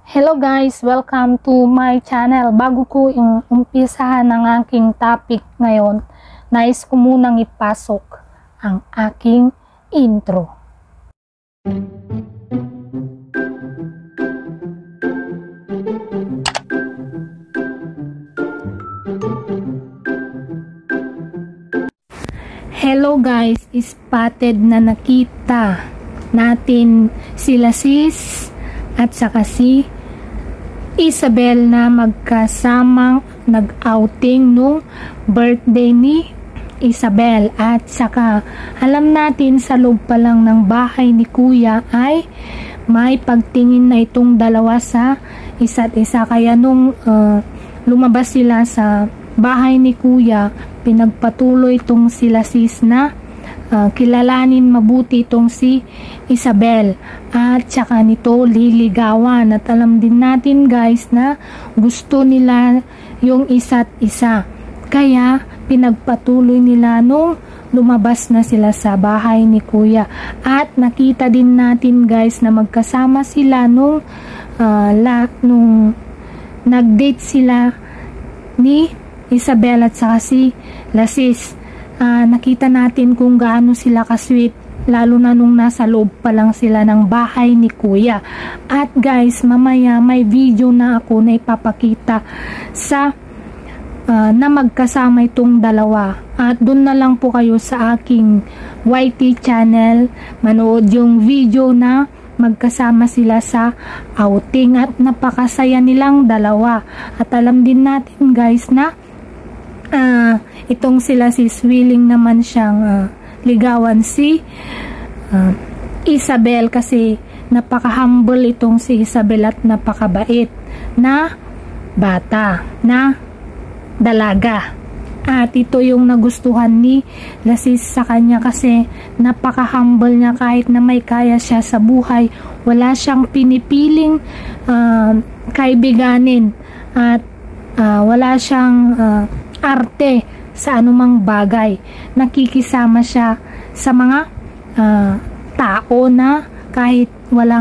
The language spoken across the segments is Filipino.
Hello guys, welcome to my channel. Bago ko yung umpisahan ng aking topic ngayon, nais ko munang ipasok ang aking intro. Hello guys, spotted na nakita natin si Laziz at saka si Isabel na magkasamang nag-outing nung birthday ni Isabel. At saka alam natin sa loob pa lang ng bahay ni Kuya ay may pagtingin na itong dalawa sa isa't isa. Kaya nung lumabas sila sa bahay ni Kuya, pinagpatuloy itong si Laziz na kilalanin mabuti itong si Isabel at saka nito liligawan. At alam din natin guys na gusto nila yung isa't isa, kaya pinagpatuloy nila nung lumabas na sila sa bahay ni Kuya. At nakita din natin guys na magkasama sila nung nag-date sila ni Isabel at saka si Laziz. Nakita natin kung gaano sila ka-sweet, lalo na nung nasa loob pa lang sila ng bahay ni Kuya. At guys, mamaya may video na ako na ipapakita sa na magkasama itong dalawa. At doon na lang po kayo sa aking YT channel manood yung video na magkasama sila sa outing at napakasaya nilang dalawa. At alam din natin guys na itong sila si willing naman siyang ligawan si Isabel, kasi napaka-humble itong si Isabel at napakabait na bata, na dalaga. At ito yung nagustuhan ni Laziz sa kanya, kasi napaka-humble niya. Kahit na may kaya siya sa buhay, wala siyang pinipiling kaibiganin at wala siyang arte sa anumang bagay. Nakikisama siya sa mga tao na kahit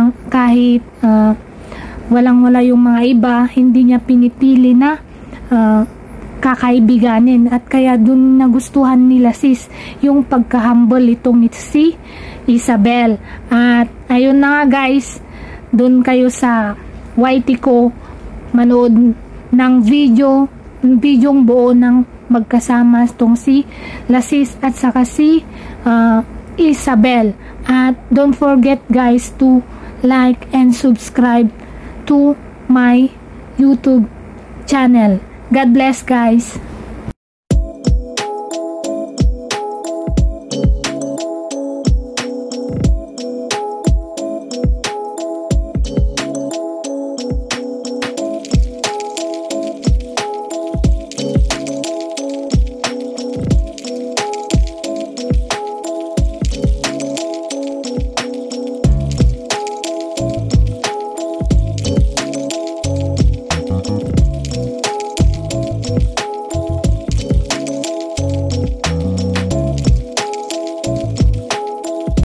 walang-wala yung mga iba, hindi niya pinipili na kakaibiganin. At kaya dun nagustuhan ni Laziz yung pagka-humble itong si Isabel. At ayun na nga guys, dun kayo sa YT ko manood ng videong buo ng magkasama itong si Laziz at saka si Isabel. At don't forget guys to like and subscribe to my YouTube channel. God bless guys.